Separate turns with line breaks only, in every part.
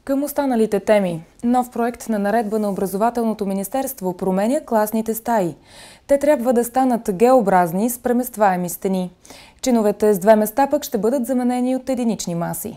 Към останалите теми. Нов проект на наредба на Образователното министерство променя класните стаи. Те трябва да станат Г-образни с преместваеми стени. Чиновете с 2 места пък ще бъдат заменени от единични маси.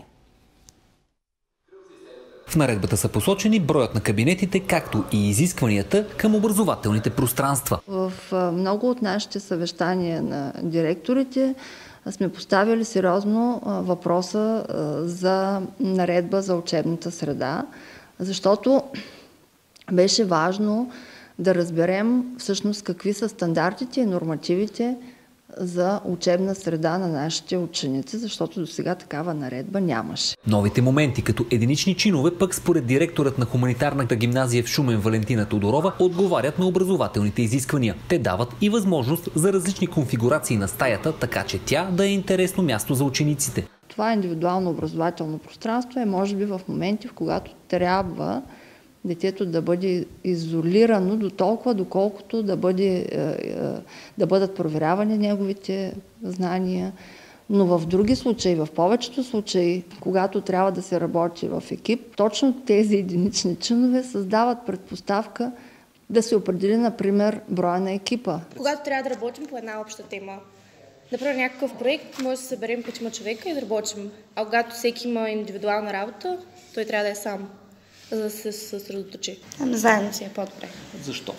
В наредбата са посочени броят на кабинетите, както и изискванията към образователните пространства.
В много от нашите съвещания на директорите сме поставили сериозно въпроса за наредба за учебната среда, защото беше важно да разберем всъщност какви са стандартите и нормативите за учебна среда на нашите ученици, защото досега такава наредба нямаше.
Новите моменти като единични чинове пък според директорът на хуманитарната гимназия в Шумен Валентина Тодорова отговарят на образователните изисквания. Те дават и възможност за различни конфигурации на стаята, така че тя да е интересно място за учениците.
Това индивидуално образователно пространство е може би в моменти, в когато трябва детето да бъде изолирано до толкова, доколкото да бъдат проверявани неговите знания. Но в други случаи, в повечето случаи, когато трябва да се работи в екип, точно тези единични чинове създават предпоставка да се определи, например, броя на екипа.
Когато трябва да работим по една обща тема, например някакъв проект, може да се съберем 5 човека и да работим. А когато всеки има индивидуална работа, той трябва да е сам, за да се съсредоточи. Заедно си е по-добре.
Защо?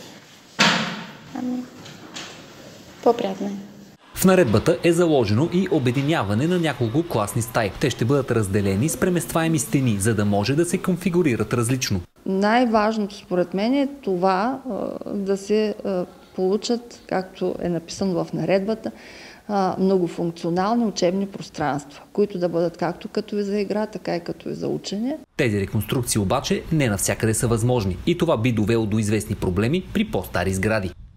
По-приятно е.
В наредбата е заложено и обединяване на няколко класни стаи. Те ще бъдат разделени с преместваеми стени, за да може да се конфигурират различно.
Най-важното според мен е това да се получат, както е написано в наредбата, многофункционални учебни пространства, които да бъдат както като и за игра, така и като и за учене.
Тези реконструкции обаче не навсякъде са възможни и това би довело до известни проблеми при по-стари сгради.